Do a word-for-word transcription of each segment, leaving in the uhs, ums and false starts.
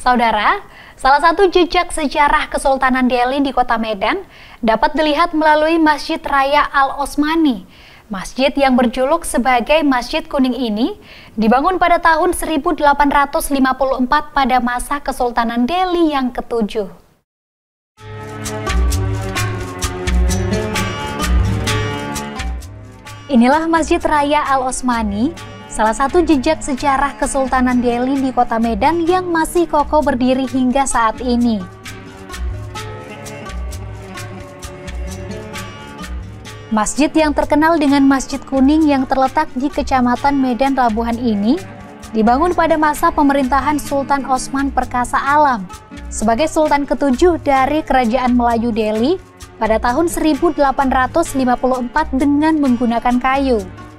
Saudara, salah satu jejak sejarah Kesultanan Delhi di kota Medan dapat dilihat melalui Masjid Raya Al-Osmani. Masjid yang berjuluk sebagai Masjid Kuning ini dibangun pada tahun seribu delapan ratus lima puluh empat pada masa Kesultanan Delhi yang ketujuh. Inilah Masjid Raya Al-Osmani, salah satu jejak sejarah Kesultanan Delhi di kota Medan yang masih kokoh berdiri hingga saat ini. Masjid yang terkenal dengan Masjid Kuning yang terletak di Kecamatan Medan Labuhan ini dibangun pada masa pemerintahan Sultan Osman Perkasa Alam sebagai Sultan ketujuh dari Kerajaan Melayu Delhi pada tahun seribu delapan ratus lima puluh empat dengan menggunakan kayu.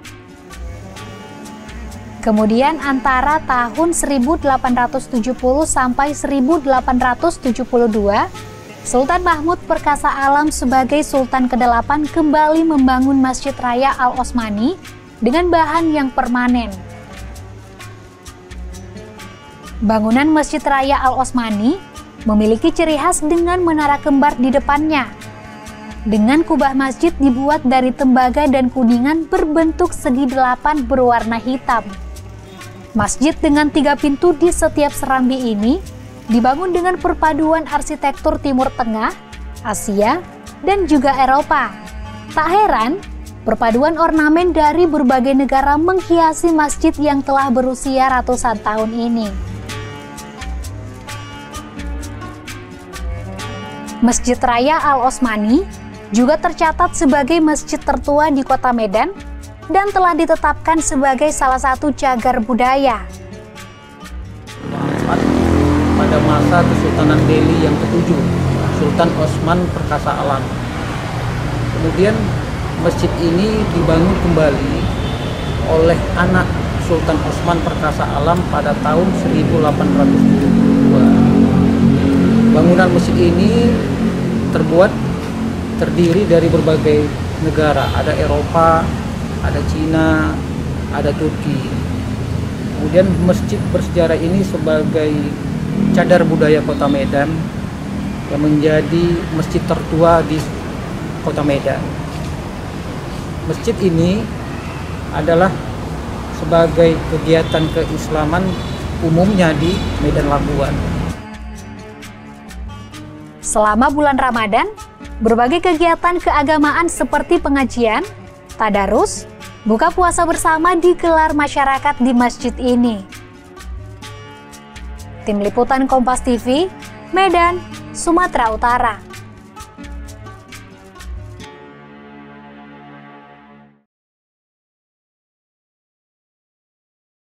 Kemudian antara tahun seribu delapan ratus tujuh puluh sampai seribu delapan ratus tujuh puluh dua, Sultan Mahmud Perkasa Alam sebagai Sultan kedelapan kembali membangun Masjid Raya Al-Osmani dengan bahan yang permanen. Bangunan Masjid Raya Al-Osmani memiliki ciri khas dengan menara kembar di depannya. Dengan kubah masjid dibuat dari tembaga dan kuningan berbentuk segi delapan berwarna hitam. Masjid dengan tiga pintu di setiap serambi ini dibangun dengan perpaduan arsitektur Timur Tengah, Asia, dan juga Eropa. Tak heran, perpaduan ornamen dari berbagai negara menghiasi masjid yang telah berusia ratusan tahun ini. Masjid Raya Al-Osmani juga tercatat sebagai masjid tertua di kota Medan dan telah ditetapkan sebagai salah satu cagar budaya. Pada masa Kesultanan Delhi yang ketujuh, Sultan Osman Perkasa Alam. Kemudian masjid ini dibangun kembali oleh anak Sultan Osman Perkasa Alam pada tahun seribu delapan ratus tujuh puluh dua. Bangunan masjid ini terbuat terdiri dari berbagai negara, ada Eropa, ada Cina, ada Turki. Kemudian masjid bersejarah ini sebagai cadar budaya kota Medan yang menjadi masjid tertua di kota Medan. Masjid ini adalah sebagai kegiatan keislaman umumnya di Medan Labuan. Selama bulan Ramadan, berbagai kegiatan keagamaan seperti pengajian, tadarus, buka puasa bersama digelar masyarakat di masjid ini. Tim Liputan Kompas T V, Medan, Sumatera Utara.